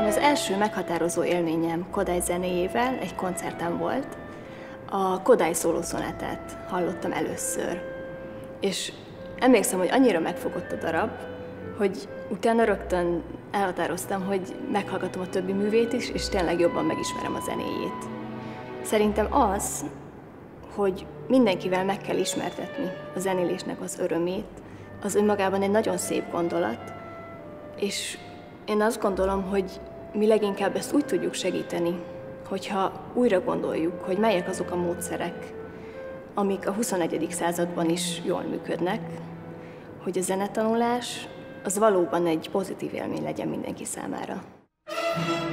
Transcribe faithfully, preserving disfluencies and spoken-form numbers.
Az első meghatározó élményem Kodály zenéjével egy koncerten volt. A Kodály szólószonátát hallottam először. És emlékszem, hogy annyira megfogott a darab, hogy utána rögtön elhatároztam, hogy meghallgatom a többi művét is, és tényleg jobban megismerem a zenéjét. Szerintem az, hogy mindenkivel meg kell ismertetni a zenélésnek az örömét, az önmagában egy nagyon szép gondolat, és én azt gondolom, hogy mi leginkább ezt úgy tudjuk segíteni, hogyha újra gondoljuk, hogy melyek azok a módszerek, amik a huszonegyedik században is jól működnek, hogy a zenetanulás az valóban egy pozitív élmény legyen mindenki számára.